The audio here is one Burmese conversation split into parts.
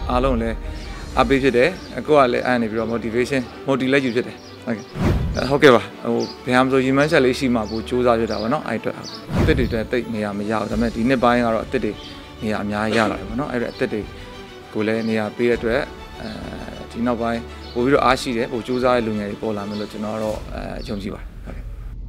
အားလုံးလည်းအပေးဖြစ်တယ်ကိုကလည်းအဲ့နေပြီးတော့ motivation လည်းယူဖြစ်တယ်ဟုတ်ကဲ့ပါဟိုဘယ်မှာဆိုရီမန်းချက်လေးရှိမှပိုစူးစမ်းဖြစ်တာပေါ့နော်အဲ့အတွက်အသစ်တွေတိတ်နေရမရဘူးဒါပေမဲ့ဒီနှစ်ပိုင်းကတော့အသစ်တွေနေရအများကြီးရလာတယ်ပေါ့နော်အဲ့ဒါအသစ်တွေကိုလည်းနေရပေးတဲ့အတွက်ဒီနောက်ပိုင်းပို့ပြီးတော့အားရှိတယ်ပိုစူးစမ်းတဲ့လူငယ်တွေပေါ်လာမယ်လို့ကျွန်တော်ကတော့ယုံကြည်ပါတယ်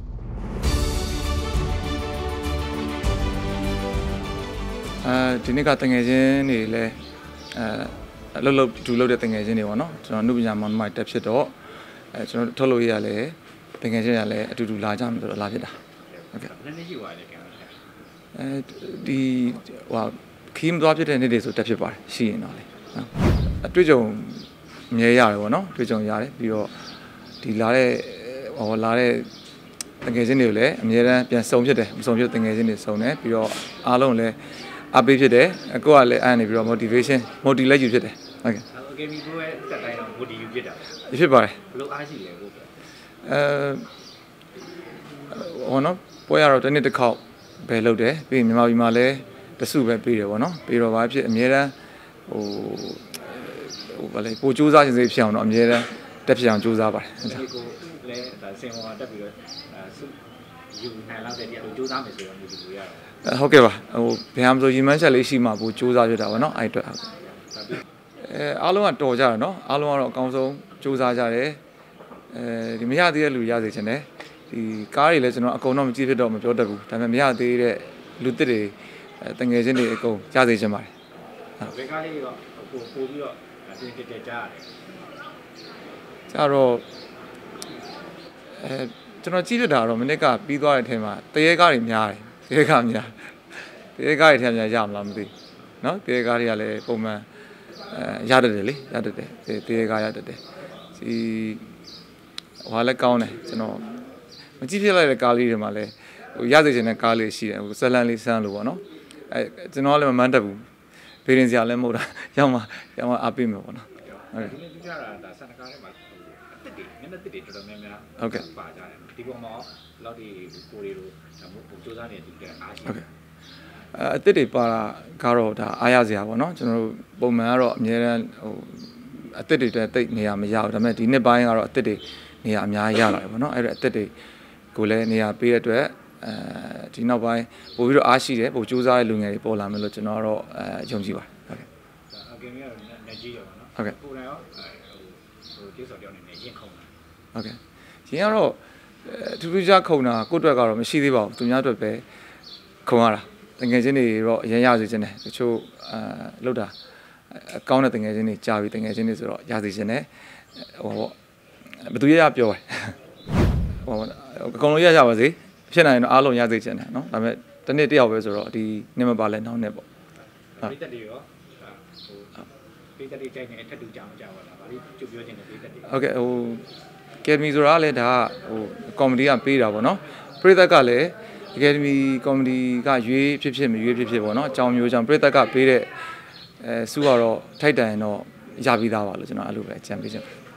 ဒီနေ့ကတငယ်ချင်းတွေလည်းအလုပ်ဒူလုပ်တဲ့တငယ်ချင်းတွေပေါ့နော်ကျွန်တော်နှုတ်ပညာမောင်နှမတက်ဖြစ်တော့ကျွန်တော်ထုတ်လို့ရလဲတငယ်ချင်းရလဲအတူတူလာကြမယ်ဆိုတော့လာဖြစ်တာဟုတ်ကဲ့နည်းနည်းရှိပါလေကံဒီဟိုခီးမသွားဖြစ်တဲ့နေ့တွေဆိုတက်ဖြစ်ပါတယ်ရှိရင်တော့လေအတွေ့အကြုံမြဲရတယ်ပေါ့နော်အတွေ့အကြုံရတယ်ပြီးတော့ဒီလာတဲ့တငယ်ချင်းတွေကိုလည်းအများအားပြန်စုံဖြစ်တယ်မစုံဖြစ်တငယ်ချင်းတွေစုံတယ်ပြီးတော့အားလုံးလည်းအပေးဖြစ်တယ်ကိုကလည်းအဲ့နေပြီးတော့ motivation လည်းယူဖြစ်တယ်ဟုတ်ကဲ့ကဲမီကိုရဲ့တက်တိုင်းတော့ motivate ယူဖြစ်တာဖြစ်ပါတယ်ဘလို့အားရှိလဲကိုဟောနော်ပွဲရတော့တစ်နေ့တစ်ခေါက်ပဲလုပ်တယ်ပြီးမြန်မာပြည်မှာလည်းတစုပဲပေးတယ်ပေါ့နော်ပြီးတော့ဘာဖြစ်အများတန်းဘာလဲပိုစူးစမ်းခြင်းစိတ်ဖြစ်အောင်တော့အများတန်းတက်ဖြစ်အောင်စူးစမ်းပါတယ်ကိုလည်းဒါစင်ပေါ်တက်ပြီးတော့ယူနိုင်လောက်တဲ့တရားကိုစူးစမ်းမယ်ဆိုတော့ motivate ရတယ်ဟုတ်ကဲ့ပါဟိုဘယ်မှာဆိုရီမန်းချက်လေးရှိမှပိုစူးစမ်းဖြစ်တာပေါ့နော်အဲ့အတွက်အားလုံးကတော်ကြတယ်နော်အားလုံးကတော့အကောင်းဆုံးစူးစမ်းကြတယ်ဒီမရသေးတဲ့လူရစေချင်တယ်ဒီကားတွေလည်းကျွန်တော်အကုန်တော့မကြည့်ဖြစ်တော့မပြောတတ်ဘူးဒါပေမဲ့မရသေးတဲ့လူသစ်တွေတငယ်ချင်းတွေအကုန်ရစေချင်ပါတယ်ဘယ်ကားလေးတော့ပို့ပြီးတော့တင်တက်ကြားရတယ်ကြတော့ကျွန်တော်ကြည့်ဖြစ်တာတော့မနစ်ကပြီးသွားတဲ့အထက်မှာတရေကားတွေများတယ်တရေကားတွေထက်များရမလားမသိနော်တရေကားတွေကလည်းပုံမှန်ရတတ်တယ်လေရတတ်တယ်တရေကားရတတ်တယ်ဒီဟိုလည်းကောင်းတယ်ကျွန်တော်မကြည့်ဖြစ်လိုက်တဲ့ကားလေးတွေမှာလည်းဟိုရစေချင်တဲ့ကားလေးရှိတယ်ဟိုဇလန်လေးဆန်းလို့ပေါ့နော်ကျွန်တော်လည်းမမှန်းတတ်ဘူးဖေးရင်စရာလည်းမဟုတ်တာရောက်မှအားပေးမယ်ပေါ့နော်ဟုတ်ကဲ့ဒီနေ့ကြတာဒါစံတကားထဲမှာအစ်စ်တွေမျက်နှာတစ်တွေတော်တော်များများဟုတ်ကဲ့ပါကြတယ်ဒီပုံမှာလောက်ဒီကိုရီတို့ဒါမှမဟုတ်စူးစမ်းနေတဲ့အားရှိဟုတ်ကဲ့အစ်စ်တွေပါတာကတော့ဒါအားရစရာပေါ့နော်ကျွန်တော်တို့ပုံမှန်ကတော့အများအားဟိုအစ်စ်တွေတိတ်နေရမရဘူးဒါပေမဲ့ဒီနှစ်ပိုင်းကတော့အစ်စ်တွေနေရအများကြီးရလာတယ်ပေါ့နော်အဲ့ဒါအစ်စ်တွေကိုလည်းနေရပေးတဲ့အတွက်ဒီနောက်ပိုင်းပို့ပြီးတော့အားရှိတယ်ပို့စူးစမ်းတဲ့လူငယ်တွေပေါ်လာမယ်လို့ကျွန်တော်ကတော့ယုံကြည်ပါတယ်ဟုတ်ကဲ့အကယ်၍နေကြီးရောနော်ဟုတ်ကဲ့ကိုယ်တိုင်ရောဟိုတိစော်ပြောင်းနေရင်ခုံတာဟုတ်ကဲ့ရင်ကတော့ထူးထူးခြားခုံတာကိုယ့်အတွက်ကတော့မရှိသေးပါဘူးသူများအတွက်ပဲခုံရတာတကယ်ချင်းတွေတော့အရင်ရစေချင်တယ်တချို့လောက်တာအကောင်းတဲ့တကယ်ချင်းတွေကြာပြီတကယ်ချင်းတွေဆိုတော့ရစေချင်တယ်ဟိုပေါ့ဘယ်သူရပြောတယ်ဟိုအကုန်လုံးရပါစေဖြစ်နိုင်ရင်တော့အားလုံးရစေချင်တယ်နော်ဒါပေမဲ့တစ်နေ့တစ်ယောက်ပဲဆိုတော့ဒီနေ့မပါလဲနောက်နေ့ပေါ့ပိတ်တက်တွေရောပိတ်တက်တွေကြိုက်နေထပ်တူကြောင်ကြောက်လာပါလိကျုပ်ပြောချင်တယ်ပိတ်တက်တွေဟုတ်ကဲ့ဟိုကယ်ဒမီဆိုတာလည်းဒါဟိုကော်မတီကပေးတာပေါ့နော်ပရိသတ်ကလည်းကယ်ဒမီကော်မတီကရွေးဖြစ်မရွေးဖြစ်ပေါ့နော်အကြောင်းမျိုးကြောင့်ပရိသတ်ကပေးတဲ့စုကတော့ထိုက်တန်တော့ရပြီးသားပါလို့ကျွန်တော်အဲ့လိုပဲအကြံပေးချင်ပါတယ်